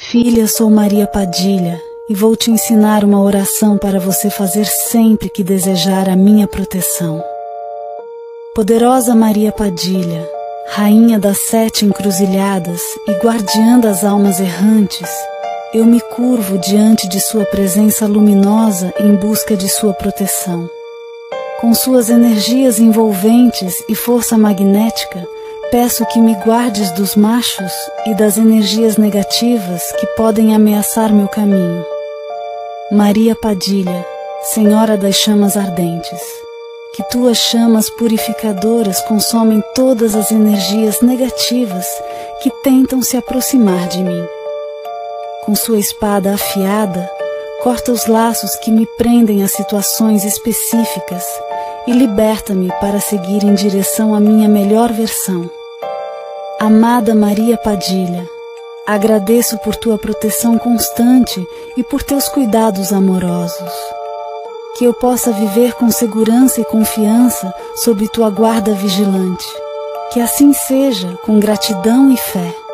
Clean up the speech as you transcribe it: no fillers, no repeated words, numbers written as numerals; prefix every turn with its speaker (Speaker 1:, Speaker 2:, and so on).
Speaker 1: Filha, sou Maria Padilha e vou te ensinar uma oração para você fazer sempre que desejar a minha proteção. Poderosa Maria Padilha, Rainha das 7 encruzilhadas e guardiã das almas errantes, eu me curvo diante de sua presença luminosa em busca de sua proteção. Com suas energias envolventes e força magnética, peço que me guardes dos machos e das energias negativas que podem ameaçar meu caminho. Maria Padilha, Senhora das chamas ardentes, que tuas chamas purificadoras consomem todas as energias negativas que tentam se aproximar de mim. Com sua espada afiada, corta os laços que me prendem a situações específicas e liberta-me para seguir em direção à minha melhor versão. Amada Maria Padilha, agradeço por tua proteção constante e por teus cuidados amorosos. Que eu possa viver com segurança e confiança sob tua guarda vigilante. Que assim seja, com gratidão e fé.